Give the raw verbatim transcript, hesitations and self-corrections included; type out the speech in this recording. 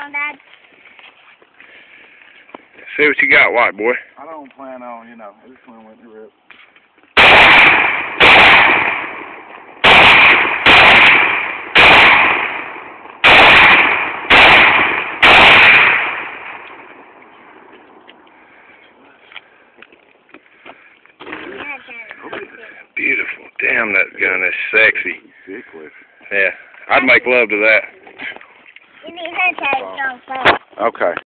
on, Dad. See what you got, white boy. I don't plan on, you know, this one went to rip. Beautiful. Damn, that gun is sexy. Ridiculous. Yeah, I'd make love to that. You need her to take it on first. Okay.